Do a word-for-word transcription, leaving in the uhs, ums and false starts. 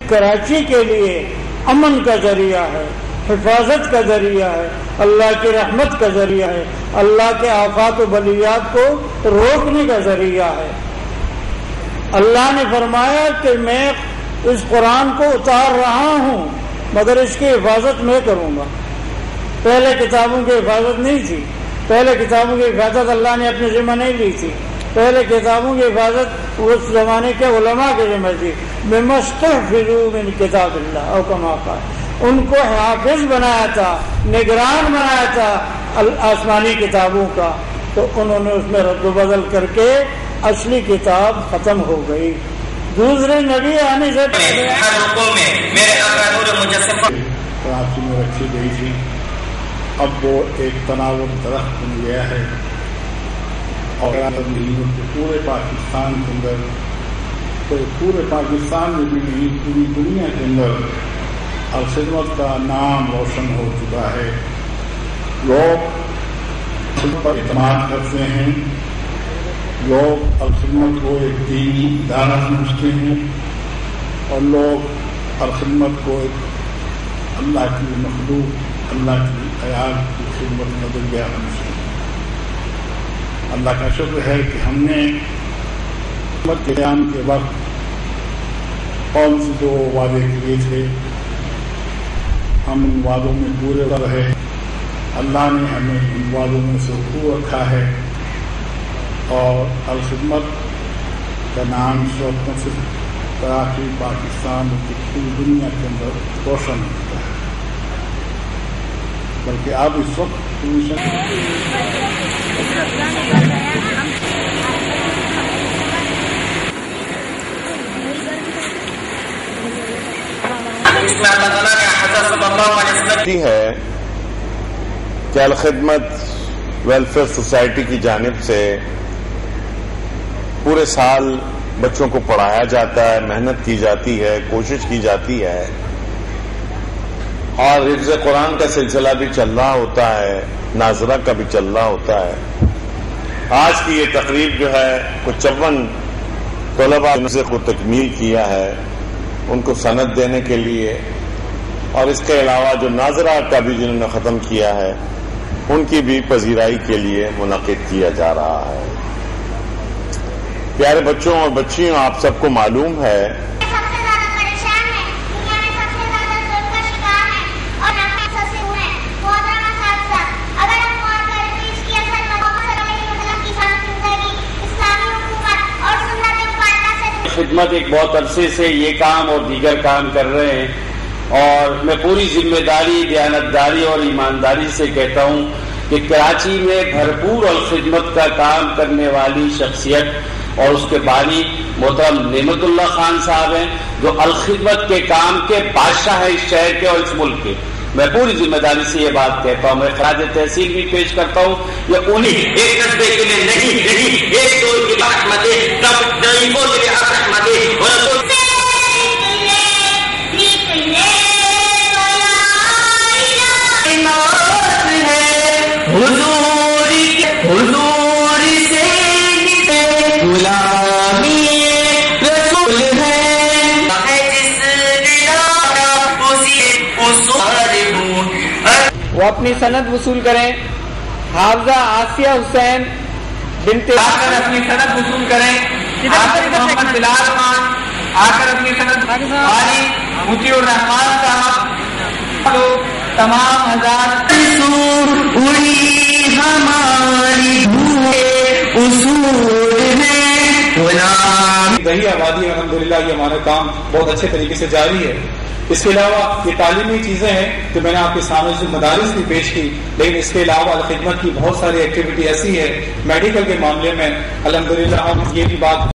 کراچی کے لیے امن کا ذریعہ ہے، حفاظت کا ذریعہ ہے، اللہ کی رحمت کا ذریعہ ہے، اللہ کے آفات و بلیات کو روکنے کا ذریعہ ہے۔ اللہ نے فرمایا کہ میں اس قرآن کو اتار رہا ہوں مگر اس کی حفاظت میں کروں گا۔ پہلے کتابوں کی حفاظت نہیں تھی، پہلے کتابوں کی حفاظت اللہ نے اپنے ذمہ نہیں لی تھی، پہلے کتابوں کی حفاظت اس زمانے کے علماء کے ذمہ تھی۔ بِمَسْتُحْفِظُوا مِنْ کتاب اللہ او کما قال، ان کو حافظ بنایا تھا، نگران بنایا تھا آسمانی کتابوں کا، تو انہوں نے اس میں رد و بدل کر کے اصلی کتاب ختم ہو گئی۔ دوسرے نبی آنے سے پہلے کراچی میں رکھی گئی تھی، اب وہ ایک تناور درخت بن گیا ہے اور پورے پاکستان کے اندر، تو پورے پاکستان میں بھی نہیں پوری دنیا کے اندر الخدمت کا نام روشن ہو چکا ہے۔ لوگ خدمت پر اعتماد کرتے ہیں، لوگ الخدمت کو ایک دینی ادارہ سمجھتے ہیں، اور لوگ الخدمت کو ایک اللہ کی مخلوق، اللہ کی آیات کی خدمت کا ذریعہ سمجھتے ہیں۔ اللہ کا شکر ہے کہ ہم نے خدمت کے قیام کے وقت قوم سے جو وعدے کیے تھے ہم ان وعدوں میں پورے رہے۔ اللہ نے ہمیں ان وعدوں میں سے خوب رکھا ہے، اور الخدمت کا نام اس وقت نہ صرف کراچی پاکستان کی پوری دنیا کے اندر روشن ہوتا ہے، بلکہ اب اس وقت ہے کہ الخدمت ویلفیئر سوسائٹی کی جانب سے پورے سال بچوں کو پڑھایا جاتا ہے، محنت کی جاتی ہے، کوشش کی جاتی ہے، اور حفظ قرآن کا سلسلہ بھی چل رہا ہوتا ہے، ناظرہ کا بھی چل رہا ہوتا ہے۔ آج کی یہ تقریب جو ہے کچھ چون طلباء نے کو تکمیل کیا ہے، ان کو سند دینے کے لیے، اور اس کے علاوہ جو ناظرہ کا بھی جنہوں نے ختم کیا ہے ان کی بھی پذیرائی کے لیے منعقد کیا جا رہا ہے۔ پیارے بچوں اور بچیوں، آپ سب کو معلوم ہے خدمت ایک بہت عرصے سے یہ کام اور دیگر کام کر رہے ہیں، اور میں پوری ذمہ داری، دیانتداری اور ایمانداری سے کہتا ہوں کہ کراچی میں بھرپور الخدمت کا کام کرنے والی شخصیت اور اس کے بانی محترم نعمت اللہ خان صاحب ہیں، جو الخدمت کے کام کے بادشاہ ہیں اس شہر کے اور اس ملک کے۔ میں پوری ذمہ داری سے یہ بات کہتا ہوں، میں خراج تحسین بھی پیش کرتا ہوں، یہ انہیں ایک قصبے کے لیے نہیں نہیں ایک دو کی رحمت ہے، سب ضعیفوں کے لیے رحمت ہے۔ وہ اپنی سند وصول کریں۔ حافظہ آسیہ حسین بنت آ کر اپنی سند وصول کریں۔ محمد بلال خان آ کر اپنی سند بھاری مطیع الرحمان صاحب، تمام حضرات دیہی آبادی الحمدللہ یہ ہمارا کام بہت اچھے طریقے سے جاری ہے۔ اس کے علاوہ یہ تعلیمی چیزیں ہیں تو میں نے آپ کے سامنے سے مدارس بھی پیش کی، لیکن اس کے علاوہ الخدمت کی بہت ساری ایکٹیویٹی ایسی ہے۔ میڈیکل کے معاملے میں الحمدللہ ہم یہ بھی بات